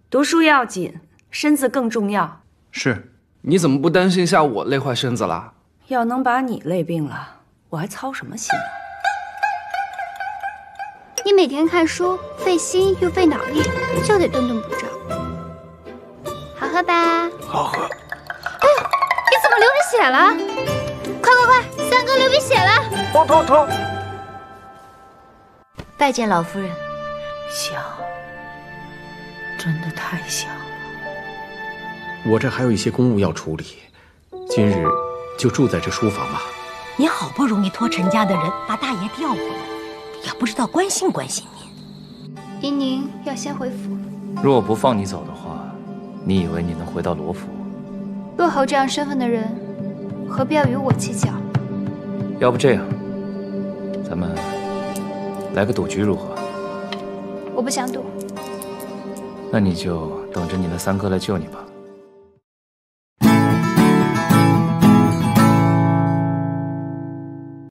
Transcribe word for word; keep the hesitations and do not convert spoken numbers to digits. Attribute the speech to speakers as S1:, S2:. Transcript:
S1: 读书要紧，身子更重要。
S2: 是，你怎么不担心下我累坏身子了？
S1: 要能把你累病了，我还操什么心啊？
S3: 你每天看书，费心又费脑力，就得顿顿补觉。好喝吧？
S4: 好喝。
S3: 哎呦，你怎么流鼻血了？快快快，三哥流鼻血了！
S4: 痛痛痛！
S5: 拜见老夫人。
S1: 小，真的太小了。
S4: 我这还有一些公务要处理，今日就住在这书房吧。
S5: 您好不容易托陈家的人把大爷调回来，也不知道关心关心您。
S3: 依宁要先回府。
S6: 若我不放你走的话，你以为你能回到罗府？
S3: 洛侯这样身份的人，何必要与我计较？
S6: 要不这样，咱们来个赌局如何？
S3: 我不想赌。
S6: 那你就等着你的三哥来救你吧。